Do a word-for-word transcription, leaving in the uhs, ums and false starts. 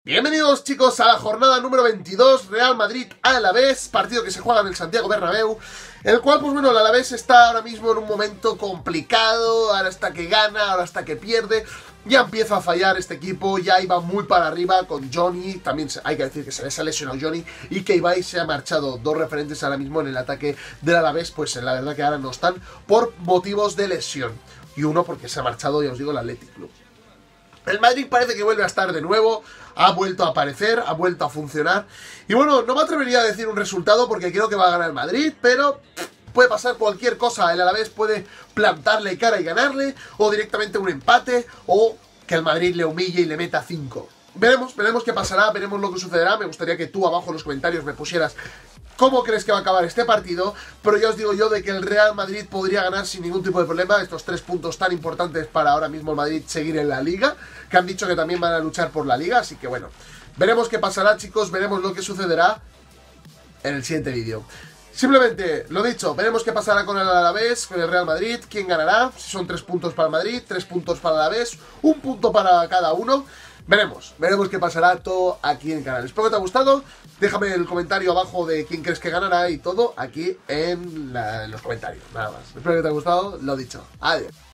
Bienvenidos chicos a la jornada número veintidós, Real Madrid Alavés, partido que se juega en el Santiago Bernabéu, el cual pues bueno, el Alavés está ahora mismo en un momento complicado, ahora hasta que gana, ahora hasta que pierde, ya empieza a fallar este equipo, ya iba muy para arriba con Johnny, también hay que decir que se les ha lesionado Johnny y que Ibai se ha marchado, dos referentes ahora mismo en el ataque del Alavés, pues la verdad que ahora no están por motivos de lesión, y uno porque se ha marchado, ya os digo, el Athletic Club. El Madrid parece que vuelve a estar de nuevo, ha vuelto a aparecer, ha vuelto a funcionar. Y bueno, no me atrevería a decir un resultado porque creo que va a ganar el Madrid, pero puede pasar cualquier cosa. El Alavés puede plantarle cara y ganarle, o directamente un empate, o que el Madrid le humille y le meta cinco. Veremos, veremos qué pasará, veremos lo que sucederá. Me gustaría que tú abajo en los comentarios me pusieras cómo crees que va a acabar este partido, pero ya os digo yo de que el Real Madrid podría ganar sin ningún tipo de problema estos tres puntos tan importantes para ahora mismo el Madrid seguir en la Liga, que han dicho que también van a luchar por la Liga, así que bueno, veremos qué pasará chicos, veremos lo que sucederá en el siguiente vídeo. Simplemente, lo dicho, veremos qué pasará con el Alavés, con el Real Madrid, quién ganará, si son tres puntos para el Madrid, tres puntos para el Alavés, un punto para cada uno. Veremos, veremos qué pasará todo aquí en el canal. Espero que te haya gustado, déjame el comentario abajo de quién crees que ganará y todo aquí en, la, en los comentarios, nada más. Espero que te haya gustado, lo dicho, adiós.